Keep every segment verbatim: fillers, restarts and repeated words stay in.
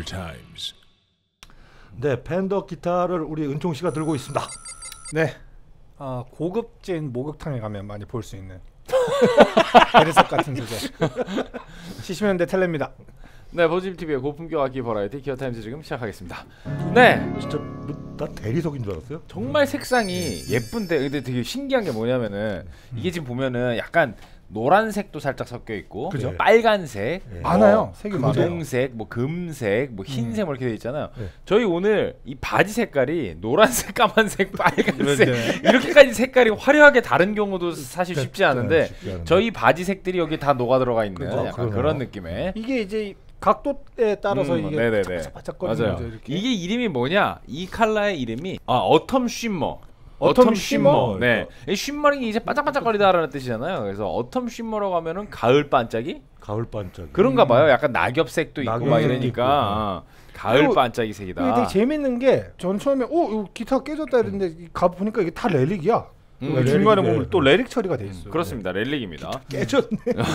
Times. 네, 팬더 기타를 우리 은총 씨가 들고 있습니다. 네, 어, 고급진 목욕탕에 가면 많이 볼 수 있는 대리석 같은 소재. 칠십 년대 텔레입니다. 네, 보지티비의 고품격 악기 버라이티 기어 타임즈 지금 시작하겠습니다. 네, 진짜 뭐, 나 대리석인 줄 알았어요. 정말 색상이 예쁜데 근데 되게 신기한 게 뭐냐면은 이게 지금 보면은 약간 노란색도 살짝 섞여 있고, 그죠? 빨간색, 네. 뭐 많아요. 색이 많아요. 분홍색, 뭐 금색, 뭐 흰색, 음. 뭐 이렇게 돼 있잖아요. 네. 저희 오늘 이 바지 색깔이 노란색, 까만색, 빨간색 네. 이렇게까지 색깔이 화려하게 다른 경우도 사실 네, 쉽지 않은데 쉽지 않은데. 저희 바지 색들이 여기 다 녹아 들어가 있는 그죠? 약간 그러네요. 그런 느낌의. 이게 이제 각도에 따라서 음, 이게 네네네. 바짝바짝거리는 맞아요. 거죠. 이렇게. 이게 이름이 뭐냐? 이 컬러의 이름이 아 어텀 쉬머. 어텀 어텀 쉬머? 쉬머. 네. 이 쉬머링이 이제 반짝반짝거리다라는 뜻이잖아요. 그래서 어텀 쉬머라고 하면은 가을 반짝이? 가을 반짝. 그런가 음. 봐요. 약간 낙엽색도 있고 막 낙엽색도 이러니까 있고, 아, 가을 그리고 반짝이 색이다. 이게 되게 재밌는 게 전 처음에 오 이거 기타 깨졌다 이랬는데 가 보니까 이게 다 렐릭이야. 음, 그 중간에 렐릭이네. 보면 또 렐릭 처리가 돼 있어요. 그렇습니다. 렐릭입니다. 깨졌네.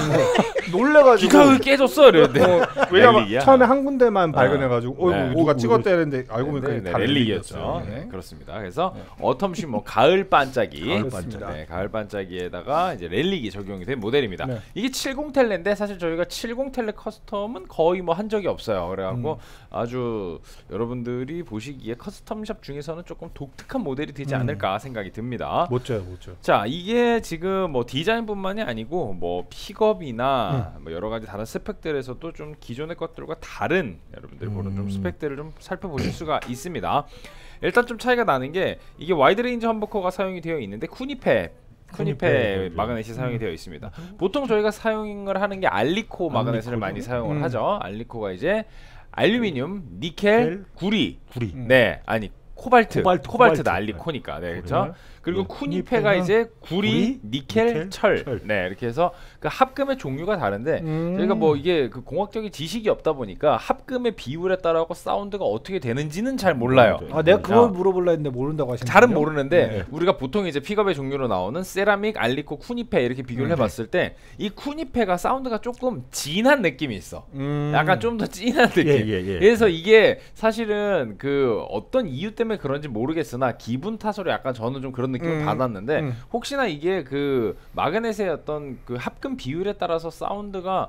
놀래가지고. 기타 왜 깨졌어? 이랬는데. 어, 왜냐면 렐릭이야? 처음에 한 군데만 발견해가지고 어 네. 이거 누가 오, 찍었다 했는데 알고 보니까 네, 이게 네, 다 렐릭이었죠. 렐릭이었어요. 네, 네. 그렇습니다. 그래서 어텀 쉬머 가을 반짝이. 가을 반짝. 네, 가을 반짝이에다가 이제 렐릭이 적용이 된 모델입니다. 네. 이게 칠십 텔레인데 사실 저희가 칠십 텔레 커스텀은 거의 뭐 한 적이 없어요. 그래갖고 음. 아주 여러분들이 보시기에 커스텀샵 중에서는 조금 독특한 모델이 되지 음. 않을까 생각이 듭니다. 못져요, 못져. 자, 이게 지금 뭐 디자인뿐만이 아니고 뭐 픽업이나 뭐 여러 가지 다른 스펙들에서도 좀 기존의 것들과 다른 여러분들이 보는 좀 음. 스펙들을 좀 살펴보실 수가 있습니다. 일단 좀 차이가 나는 게 이게 와이드 레인지 험버커가 사용이 되어 있는데 쿠니페 쿠니페 쿠니페, 마그넷이 사용이 되어 있습니다. 보통 저희가 사용을 하는 게 알리코 마그넷을 알리코죠? 많이 사용을 음. 하죠. 알리코가 이제 알루미늄, 니켈, 니켈, 구리. 구리. 음. 네, 아니 코발트, 코발트, 코발트다 코발트. 알리코니까. 네, 그렇죠. 네. 그리고 네, 쿠니페가 쿠니페는 이제 구리, 구리, 니켈, 니켈, 철. 철. 네, 이렇게 해서 그 합금의 종류가 다른데 음. 저희가 뭐 이게 그 공학적인 지식이 없다 보니까 합금의 비율에 따라서 사운드가 어떻게 되는지는 잘 몰라요. 네. 아 내가 그걸 아. 물어볼라 했는데 모른다고 하시는 잘은 모르는데 네. 우리가 보통 이제 픽업의 종류로 나오는 세라믹, 알리코, 쿠니페 이렇게 비교를 음. 해봤을 때 이 쿠니페가 사운드가 조금 진한 느낌이 있어. 음. 약간 좀 더 진한 느낌. 예, 예, 예. 그래서 이게 사실은 그 어떤 이유 때문에 그런지 모르겠으나 기분 탓으로 약간 저는 좀 그런 느낌을 음. 받았는데 음. 혹시나 이게 그 마그넷의 어떤 그 합금 비율에 따라서 사운드가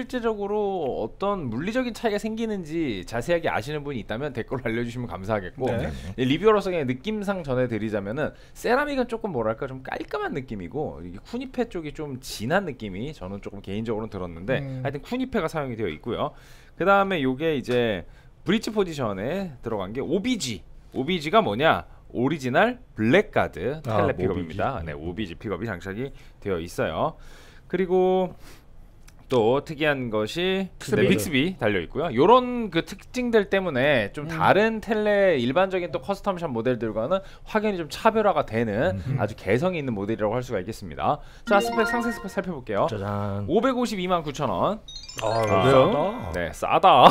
실제적으로 어떤 물리적인 차이가 생기는지 자세하게 아시는 분이 있다면 댓글로 알려주시면 감사하겠고 네. 이 리뷰어로서 그냥 느낌상 전해드리자면은 세라믹은 조금 뭐랄까 좀 깔끔한 느낌이고 이게 쿠니페 쪽이 좀 진한 느낌이 저는 조금 개인적으로는 들었는데 음. 하여튼 쿠니페가 사용이 되어 있고요. 그 다음에 요게 이제 브릿지 포지션에 들어간 게 오비지. 오비지가 뭐냐? 오리지널 블랙가드 아, 텔레 픽업입니다. 오비지. 네, 오비지 픽업이 장착이 되어 있어요. 그리고 또 특이한 것이 네, 빅스비 달려 있고요. 요런 그 특징들 때문에 좀 음. 다른 텔레 일반적인 또 커스텀샵 모델들과는 확연히 좀 차별화가 되는 음. 아주 개성이 있는 모델이라고 할 수가 있겠습니다. 자, 스펙 상세 스펙 살펴볼게요. 짜잔. 오백오십이만 구천 원. 아, 아, 왜요? 네, 싸다.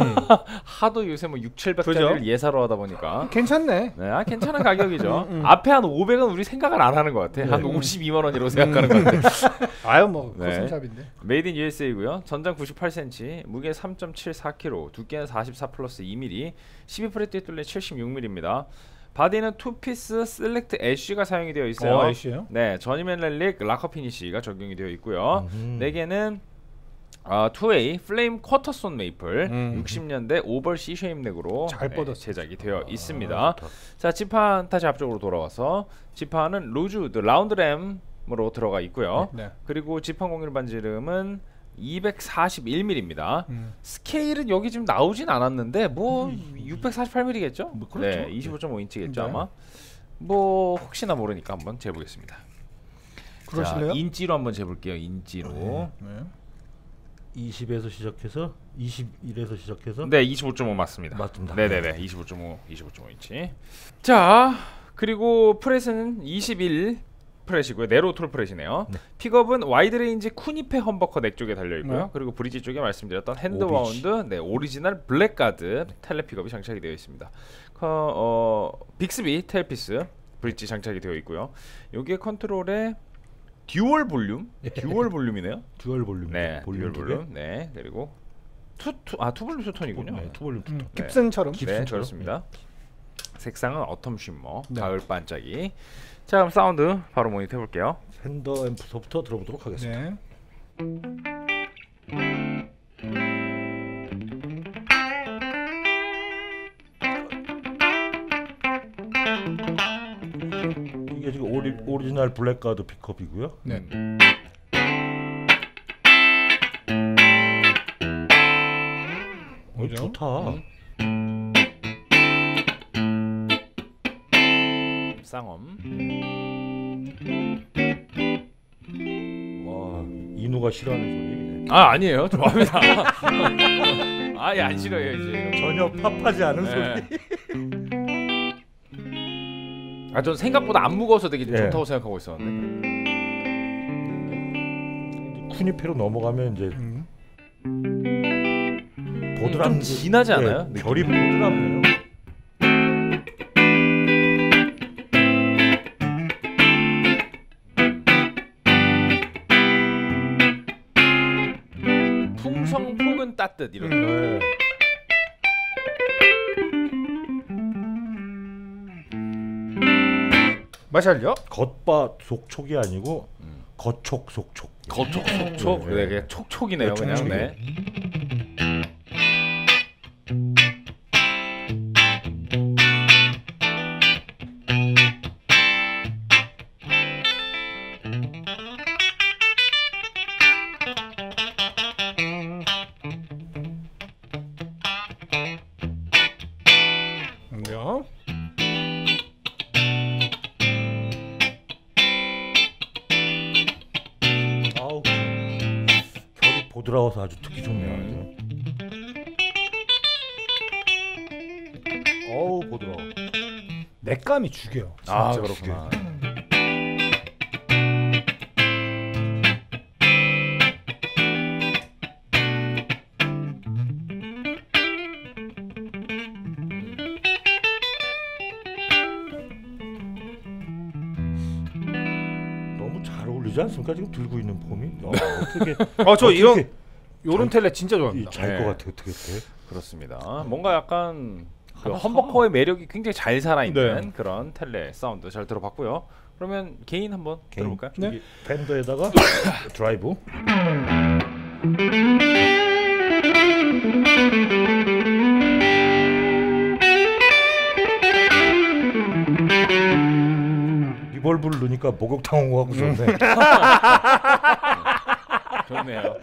하도 요새 뭐 육칠백짜리를 그죠? 예사로 하다 보니까 괜찮네. 네, 아, 괜찮은 가격이죠. 음, 음. 앞에 한 오백은 우리 생각을 안 하는 것 같아. 한 네. 오십이만 원이라고 생각하는 것 같아. 아유 뭐 네. 코스샵인데. 메이드 인 유에스에이고요. 전장 구십팔 센티미터, 무게 삼 점 칠사 킬로그램, 두께는 사십사 플러스 이 밀리미터, 십이 프렛 뚫린 칠십육 밀리미터입니다. 바디는 투피스 셀렉트 애쉬가 사용이 되어 있어요. 어, 애쉬요? 네, 저니맨 렐릭 락커 피니쉬가 적용이 되어 있고요. 음. 네 개는 아, 투웨이 플레임 쿼터손 메이플 음. 육십 년대 오벌 C 쉐임 넥으로 잘 네, 뻗었어. 제작이 되어 아, 있습니다. 좋다. 자, 지판 다시 앞쪽으로 돌아와서 지판은 로즈우드 라운드 램으로 들어가 있고요. 네. 그리고 지판 공률 반지름은 이백사십일 밀리미터입니다. 음. 스케일은 여기 지금 나오진 않았는데 뭐 육백사십팔 밀리미터겠죠? 뭐 그렇죠. 네, 이십오 점 오 인치겠죠 네. 아마. 뭐 혹시나 모르니까 한번 재보겠습니다. 그러실래요? 자, 인치로 한번 재볼게요. 인치로. 네. 이십에서 시작해서 이십일에서 시작해서 네, 이십오 점 오 맞습니다. 맞습니다. 네네네, 이십오 점 오, 이십오 점 오 인치. 자, 그리고 프렛은 이십일 프렛이고요. 네로톨 프렛이네요. 네. 픽업은 와이드 레인지 쿠니페 험버커 넥 쪽에 달려 있고요. 네. 그리고 브리지 쪽에 말씀드렸던 핸드 오비지. 와운드, 네, 오리지널 블랙가드 텔레 픽업이 장착이 되어 있습니다. 커, 어, 빅스비 텔피스 브릿지 장착이 되어 있고요. 여기에 컨트롤에 듀얼 볼륨, 듀얼 볼륨이네요. 듀얼 볼륨. 네, 듀얼 두 개. 볼륨. 네, 그리고 투투 아 투볼륨 투톤이군요. 네, 투볼륨 투톤. 음, 깁슨처럼. 네, 깁슨처럼. 그렇습니다. 색상은 어텀 쉬머, 네. 가을 반짝이. 자, 그럼 사운드 바로 모니터 해볼게요. 팬더 앰프서부터 들어보도록 하겠습니다. 네. 이게 지금 오리, 오리지널 블랙가드 픽업이고요. 네. 어, 뭐죠? 좋다. 음. 쌍엄. 와, 이누가 싫어하는 아 아니에요. 좋아합니다. 아예 안 싫어요 이제. 소리. 전혀 팝하지 않은 네. 소리. 아 전 생각보다 안 무거워서 되게 예. 좋다고 생각하고 있었는데. 쿠니페로 넘어가면 이제 음. 보드람 좀 진하지 않아요? 예, 결이 보드랍네요. 풍성 폭은 따뜻 이런. 네. 마샬요? 겉바 속촉이 아니고 음. 겉촉 속촉. 거촉 속촉. 네. 네, 그게 촉촉이네요 네, 그냥. 촉촉이에요. 네. 그럼요. 아우 결이 보드라워서 아주 듣기 좋네요. 아주. 어우 보드라워. 내감이 죽여요. 아 진짜. 그렇구나. 너무 잘 어울리지 않습니까? 지금 들고 있는 폼이. 어, 어떻게? 어, 저 이런 어떻게 요런 텔레 진짜 좋아합니다. 잘것 네. 같아 어떻게 돼? 그렇습니다. 뭔가 약간 그 하나 험버커의 매력이 굉장히 잘 살아있는 네. 그런 텔레 사운드 잘 들어봤고요. 그러면 개인 한번 개인 들어볼까요? 네. 저기 팬더에다가 드라이브. 리볼브를 넣으니까 목욕탕 온 거 같고 좋네. 좋네요.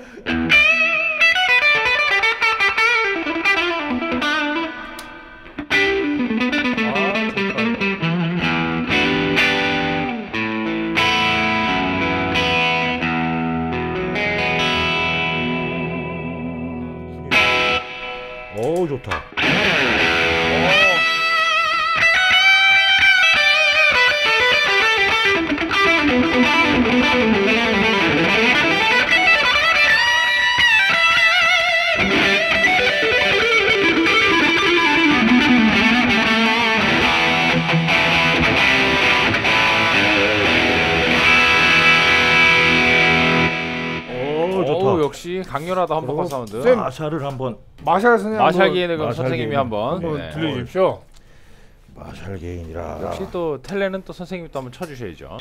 아 좋다. 오 좋다. 오 좋다. 오 역시 강렬하다 험버커 사운드. 쌤. 마샬을 한번 마샬 선생님 마샬 게인을 그럼 마샬 선생님이 게인. 한번 한번 네. 들려주십시오. 마샬 게인이라. 역시 또 텔레는 또 선생님이 또 한번 쳐주셔야죠.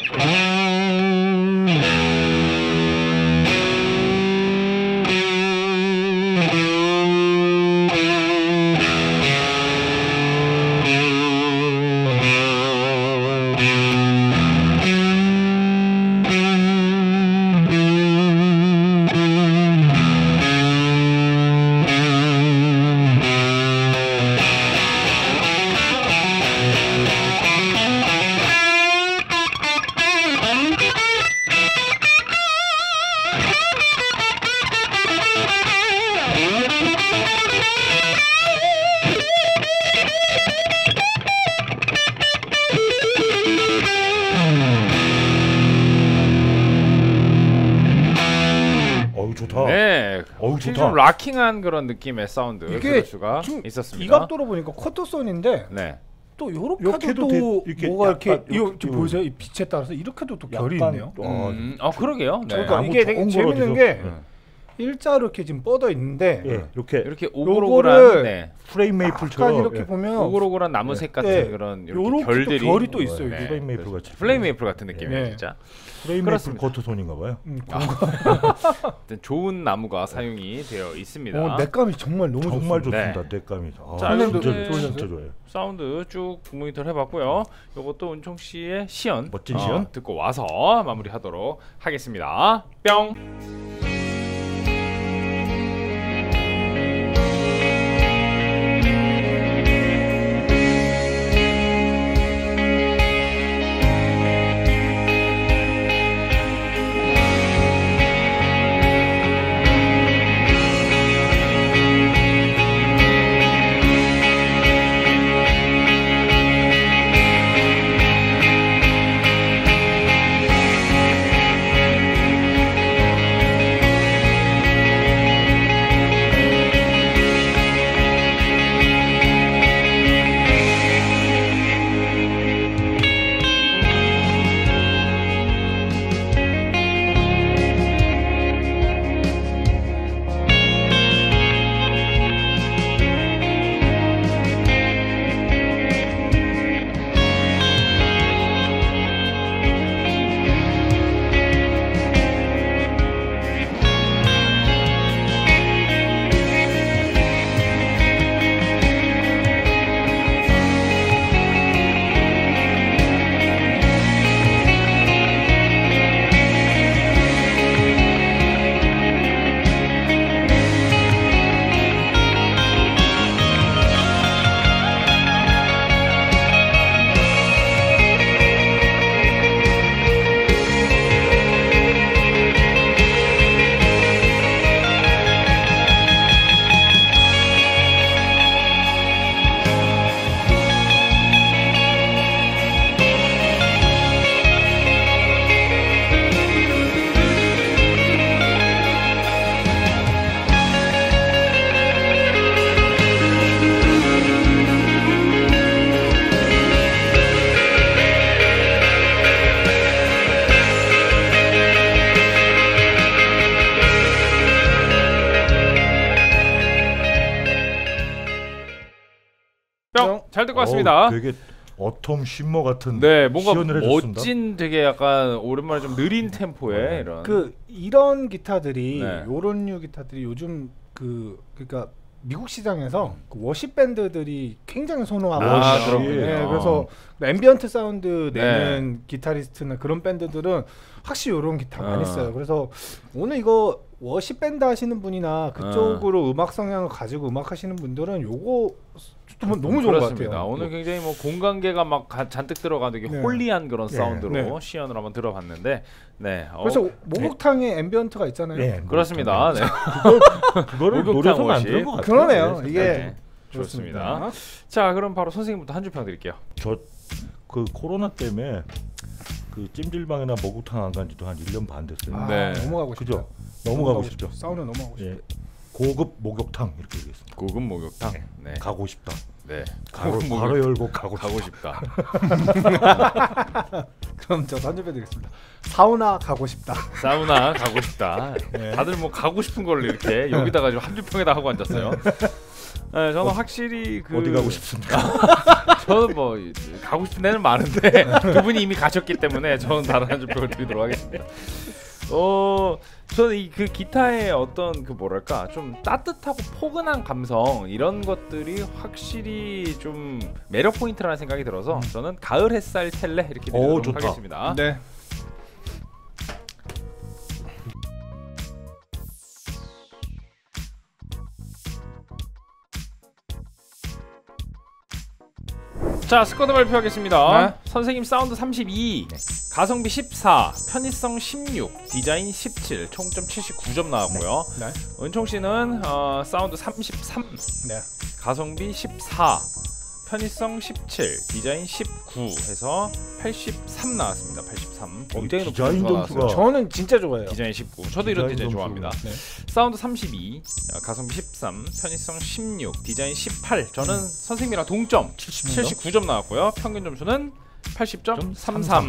어우 좋다. 네, 어우 확실히 좋다. 좀 락킹한 그런 느낌의 사운드 이게 들을 수가 지금 있었습니다. 이 각도로 보니까 쿼터선인데 네, 또 요렇게 이렇게도 도 돼- 또 이렇게 뭐가 이렇게 약간 이거 이렇게 지금 보이세요? 이 빛에 따라서 이렇게도 또 결이 약간 있네요. 어, 음, 아 그러게요. 네. 그러니까 나무 이게 되게 좋은 재밌는 거로 게 음. 일자로 이렇게 지금 뻗어 있는데 예, 이렇게 이렇게 오글오글한 네. 프레임 메이플처럼 약간 이렇게 예. 보면 오글오글한 나무색 같은 네. 그런 이렇게 요렇게 또 결들이 결이 또 있어요. 네. 프레임 메이플 같이 플레임 메이플 같은 느낌이에요, 네. 진짜. 프레임 메이플 그렇습니다. 거토손인가 봐요. 음, 하여튼 좋은 나무가 사용이 되어 있습니다. 어, 넥감이 정말 너무 정말 좋습니다. 좋습니다. 넥감이. 아, 자, 진짜 이렇게 좋- 진짜 좋아요. 사운드 쭉 모니터를 해봤고요. 이것도 은총 씨의 시연, 멋진 어, 시연 듣고 와서 마무리하도록 하겠습니다. 뿅. 뿅. 잘 듣고 왔습니다. 어우, 되게 어텀 쉬머 같은 네, 뭔가 시연을 해줬습니다. 멋진 되게 약간 오랜만에 좀 느린 템포의 이런 그 이런 기타들이 네. 요런 류 기타들이 요즘 그 그러니까 미국 시장에서 그 워십 밴드들이 굉장히 선호하고 아, 있어요. 그렇군요. 네, 그래서 앰비언트 사운드 내는 기타리스트나 그런 밴드들은 확실히 요런 기타 많이 어. 써요. 그래서 오늘 이거 워십 밴드 하시는 분이나 그쪽으로 음악 성향을 가지고 음악 하시는 분들은 요거 좀 너무 좋은 것 그렇습니다. 같아요. 오늘 굉장히 뭐 공간계가 막 가, 잔뜩 들어간 되게 네. 홀리한 그런 네. 사운드로 네. 시연을 한번 들어봤는데, 네. 어, 그래서 목욕탕에 앰비언트가 있잖아요. 네, 그렇습니다. 네. 그거를 목욕탕 노려서 워십. 만든 것 같아요. 그러네요. 네, 이게 네. 좋습니다. 자, 그럼 바로 선생님부터 한 줄 평 드릴게요. 저그 코로나 때문에 그 찜질방이나 목욕탕 안 간 지도 한 일 년 반 됐어요. 아, 네. 넘어가고 싶죠. 그죠? 넘어가고 싶죠. 사우나 넘어가고 싶죠. 예. 고급 목욕탕 이렇게 얘기했습니다. 고급 목욕탕. 네. 가고 싶다. 네. 가로, 고급 목욕- 가로 열고 가고 싶다. 가고 싶다. 그럼 저 선접해드리겠습니다. 사우나 가고 싶다. 사우나 가고 싶다. 다들 뭐 가고 싶은 걸 이렇게 여기다가 지금 한줄 평에다 하고 앉았어요. 네, 저는 확실히 그 어디 가고 싶습니까? 저는 뭐 가고 싶은 데는 많은데 두 분이 이미 가셨기 때문에 저는 다른 한 줄 평을 드리도록 하겠습니다. 어, 저는 이 그 기타의 어떤 그 뭐랄까 좀 따뜻하고 포근한 감성 이런 것들이 확실히 좀 매력 포인트라는 생각이 들어서 저는 가을 햇살 텔레 이렇게 오, 드리도록 좋다. 하겠습니다. 네. 자, 스쿼드 발표하겠습니다. 네. 선생님 사운드 삼십이, 가성비 십사, 편의성 십육, 디자인 십칠, 총점 칠십구 점 나왔고요. 네. 은총 씨는 어, 사운드 삼십삼, 네. 가성비 십사, 편의성 십칠, 디자인 십구 해서 팔십삼 나왔습니다. 팔십삼. 굉장히 높은 디자인 점수가 점수가 나왔어요. 저는 진짜 좋아해요. 디자인 십구. 저도 이런 디자인 디자인 점수. 좋아합니다. 네. 사운드 삼십이, 어, 가성비 십삼, 편의성 십육, 디자인 십팔. 저는 선생님이랑 동점 칠십구 점 나왔고요. 평균 점수는 팔십 점 삼삼.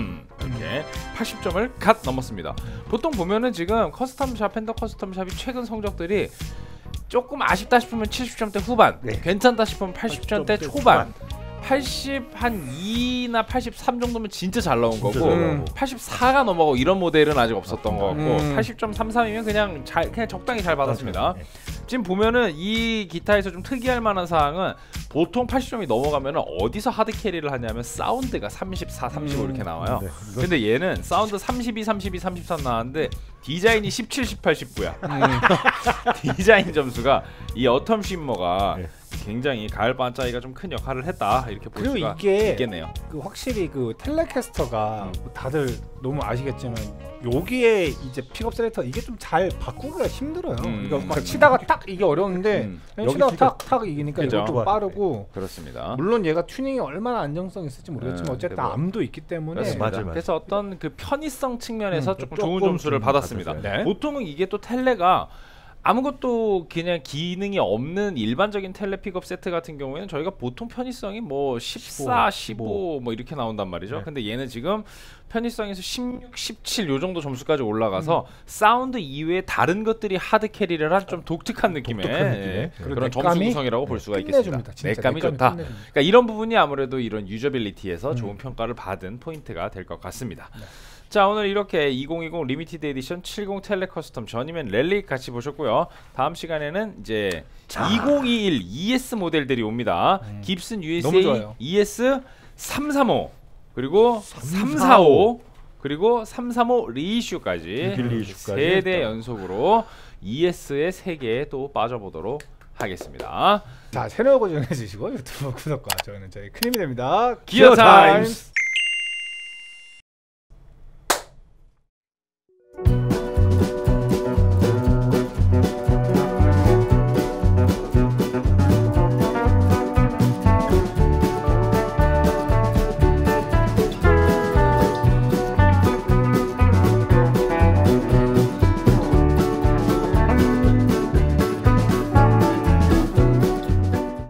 이렇게 팔십 점을 갓 넘었습니다. 보통 보면은 지금 커스텀샵, 팬더 커스텀샵이 최근 성적들이 조금 아쉽다 싶으면 칠십 점대 후반, 네. 괜찮다 싶으면 팔십 점대 초반, 팔십 한 이나 팔십삼 정도면 진짜 잘 나온 거고, 음. 팔십사가 넘어가고 이런 모델은 아직 없었던 것 같고, 음. 팔십 점 삼삼이면 그냥 잘 그냥 적당히 잘 받았습니다. 네. 지금 보면은 이 기타에서 좀 특이할 만한 사항은 보통 팔십 점이 넘어가면은 어디서 하드 캐리를 하냐면 사운드가 삼십사, 삼십오 이렇게 나와요. 네, 이거- 근데 얘는 사운드 삼십이, 삼십이, 삼십삼 나왔는데 디자인이 십칠, 십팔, 십구야. 디자인 점수가 이 어텀 쉬머가 네. 굉장히 가을 반짝이가 좀 큰 역할을 했다 이렇게 볼 그리고 수가 이게 있겠네요. 그 확실히 그 텔레캐스터가 음. 뭐 다들 너무 아시겠지만 여기에 이제 픽업 셀렉터 이게 좀 잘 바꾸기가 힘들어요. 음. 그러니까 막 치다가 딱 이게 어려운데 음, 그냥 여기 치다가 픽업- 탁탁 이기니까 그죠. 이것도 빠르고 그렇습니다. 물론 얘가 튜닝이 얼마나 안정성 있을지 모르겠지만 네, 어쨌든 근데 뭐- 암도 있기 때문에 그렇습니다. 맞아요, 맞아요. 그래서 어떤 그 편의성 측면에서 음, 조금 조금 좋은 점수를 좀 받았습니다. 받았어요. 네. 보통은 이게 또 텔레가 아무것도 그냥 기능이 없는 일반적인 텔레 픽업 세트 같은 경우에는 저희가 보통 편의성이 뭐 십사, 십오 뭐 이렇게 나온단 말이죠. 네. 근데 얘는 지금 편의성에서 십육, 십칠 요 정도 점수까지 올라가서 사운드 이외에 다른 것들이 하드 캐리를 한 좀 독특한 느낌의 독특한 느낌의. 예, 그리고 그런 점수 넥감이 구성이라고 볼 수가 있겠습니다. 끝내줍니다. 진짜 넥감이 넥감이 좋다. 끝내줍니다. 그러니까 이런 부분이 아무래도 이런 유저빌리티에서 음. 좋은 평가를 받은 포인트가 될 것 같습니다. 네. 자, 오늘 이렇게 이천이십 리미티드 에디션 칠십 텔레 커스텀 전이맨 랠리 같이 보셨고요. 다음 시간에는 이제 이천이십일 이에스 모델들이 옵니다. 음. 깁슨 너무 유에스에이 좋아요. 이에스 삼삼오 그리고 삼사오 그리고 삼삼오 리이슈까지 리이슈까지. 세 대 연속으로 이에스의 세계에 또 빠져보도록 하겠습니다. 자 채널 고정해 주시고 유튜브 구독과 좋아요는 저희 큰 힘이 됩니다. 기어 타임스.